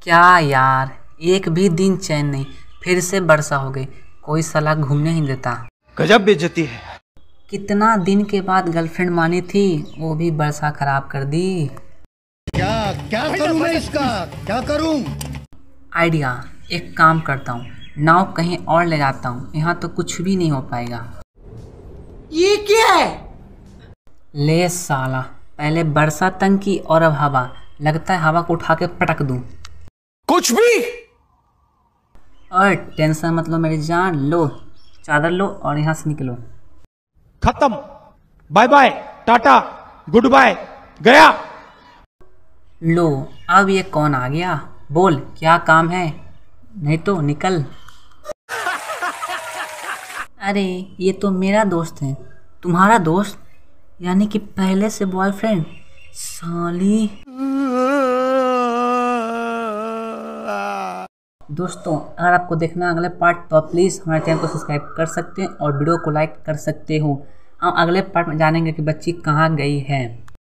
क्या यार, एक भी दिन चैन नहीं। फिर से वर्षा हो गई। कोई साला घूमने ही देता। गजब बेइज्जती है। कितना दिन के बाद गर्लफ्रेंड मानी थी, वो भी वर्षा खराब कर दी। क्या क्या करूं मैं इसका, क्या करूं? आइडिया, एक काम करता हूँ, नाव कहीं और ले जाता हूँ। यहाँ तो कुछ भी नहीं हो पाएगा। ये क्या है? ले साला, पहले वर्षा तंग की और अब हवा। लगता है हवा को उठा के पटक दूं। कुछ भी। और टेंशन मत लो मेरी जान, लो चादर लो और यहाँ से निकलो। खत्म। Bye bye, tata, goodbye, गया। लो, अब ये कौन आ गया? बोल क्या काम है, नहीं तो निकल। अरे ये तो मेरा दोस्त है। तुम्हारा दोस्त? यानी कि पहले से बॉयफ्रेंड? साली। दोस्तों, अगर आपको देखना अगले पार्ट तो आप प्लीज़ हमारे चैनल को सब्सक्राइब कर सकते हैं और वीडियो को लाइक कर सकते हो। हम अगले पार्ट में जानेंगे कि बच्ची कहाँ गई है।